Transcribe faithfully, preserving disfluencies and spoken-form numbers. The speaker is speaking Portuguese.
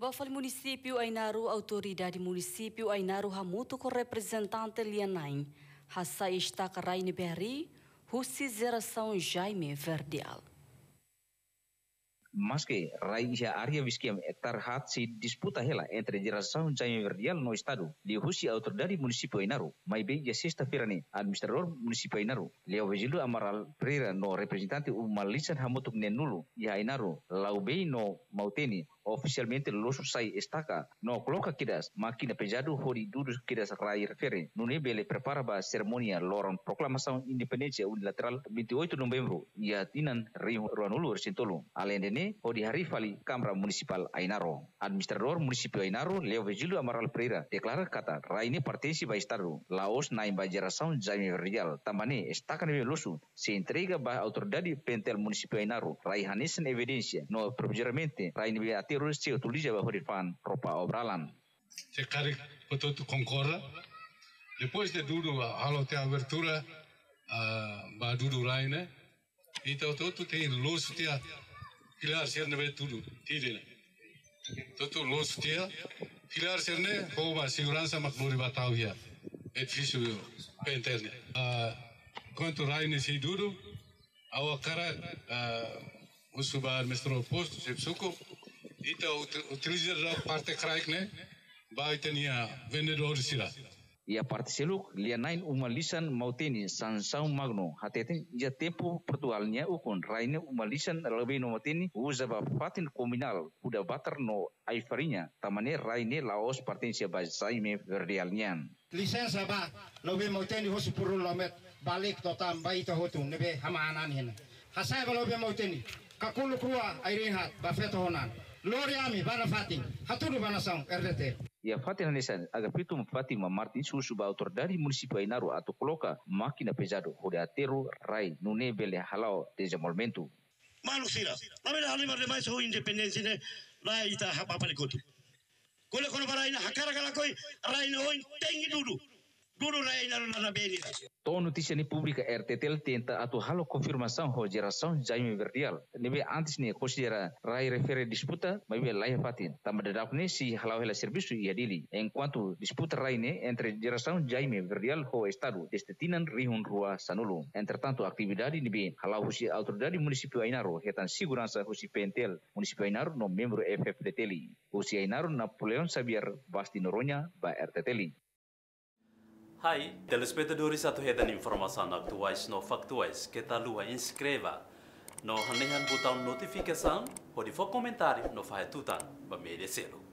Bafal município Ainaro, autoridade município Ainaro hamuto com representante Lianain, Hassa está Raine Berri, Russi geração Jaime Verdial. Mas que raia área visquiam terhat se disputa hela entre geração Jaime Verdial no estado de Russi autoridade município Ainaro, mas bem já sexta-feira ni administrador município Ainaro, Leo Vigilo Amaral Pereira no representante umalisan hamutu nenulu e Ainaro, Laubei no Mauteni oficialmente los sai estaca no coloca kidas máquina pesado hori duro kidas rai refere no nebele prepara ba cerimônia loron proclamação independência unilateral vinte e oito de novembro e atinan rio ruanulu resintolo além de hori hari fali Câmara Municipal Ainaro administrador município Ainaro Leo Vigilo Amaral Pereira declara kata rai ini pertence ba estado Laos na ba geração Jaime Verdial tambane estaca nebe losu se entrega ba autoridade pentel município Ainaro rai hanesan evidência no propriamente rai nebe terus se utiliza bajo el fan ropa obralan. Se cari foto tu concorra. Depois de duro halo te abertura a ba duro raine. Então todo tem luz tia pilar serne tudo tire. Todo luz tia pilar serne com a segurança macburi batau ya. Edifício penterne. Quanto raine se duro ao cara o subar mestro posto se suco. Então, utiliza a parte crack, né? Vai ter vendedor de sira. E a parte seluk lianain umalisan mauteni sansau magno hateten já tempo portugalnya ukon raine umalisan lebih no mauteni usa ba fatin komunal uda batar no ai farinha tamane raine Laos pertence ba Jaime Verdialnian. Licença ba lobe mauteni hosu purulomet balik totam bai to hotung nebe hamanan hen. Hasai ba lobe mauteni kakulu krua airinhat ba feto honan. Loriami bana fatin haturu bana sang R D T. Ya fatin hanesan agapitu Fatima Martin susu ba autoridade município Ainaro atau coloca máquina pesado roda atero rai no nebele halau desenvolvimento. Malu sira. Mamela halima de mais ho independência né lá ita hapa pale kotu. Kole kono baraina hakara kala koi rai no tengi dulu. Dulu rai na na beni. To notícia ni pública R T T tenta atu halo confirmação ho geração Jaime Verdial. Nebe antes ni considera rai refere disputa, mas be lai fatin. Tama de dapne si halau hela serviço e adili. Enquanto disputa rai ne entre geração Jaime Verdial ho estado destetinan rihun rua sanulu. Entretanto atividade ni be halau husi autoridade município Ainaro hetan segurança husi pentel município Ainaro no membro F F D T L. Husi Ainaro Napoleon Xavier Basti Noronha ba R T T L. Hai, telespectadores atau hetan informação atuais no factuais que tá lua inscreva no hanehan botão notificação ou de for comentário no faz tutan ba merecê-lo.